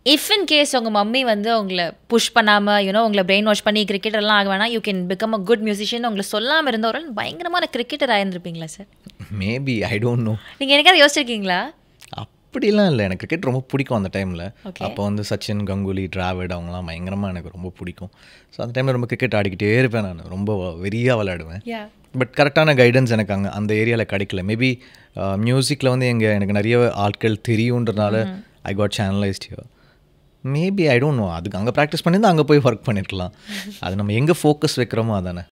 If in case உங்கள் mummy வந்து உங்களை புஷ் பண்ணாமல் உங்களை பிரெயின் வாஷ் பண்ணி கிரிக்கெட்டர்லாம் ஆக வேணா, you can become a good musician உங்களை சொல்லாமல் இருந்தவரை பயங்கரமான கிரிக்கெட்டர் ஆயிருந்திருப்பீங்களா sir? Maybe, I don't know. நீங்கள் எனக்காவது யோசிச்சிருக்கீங்களா? அப்படிலாம் இல்லை, எனக்கு கிரிக்கெட் ரொம்ப பிடிக்கும் அந்த டைமில். அப்போ வந்து சச்சின், கங்குலி, டிராவிட் அவங்களாம் பயங்கரமாக எனக்கு ரொம்ப பிடிக்கும். ஸோ அந்த டைமில் ரொம்ப கிரிக்கெட் ஆடிக்கிட்டே இருப்பேன், நான் ரொம்ப வெறியாக விளையாடுவேன். பட் கரெக்டான கைடன்ஸ் எனக்கு அந்த ஏரியாவில் கிடைக்கல. மேபி மியூசிக்கில் வந்து எனக்கு நிறைய ஆட்கள் தெரியுன்றதுனால I got channelised here. Maybe, I don't know. அதுக்கு அங்கே ப்ராக்டிஸ் பண்ணியிருந்தால் அங்கே போய் ஒர்க் பண்ணியிருக்கலாம். அது நம்ம எங்கே ஃபோக்கஸ் வைக்கிறோமோ அதானே.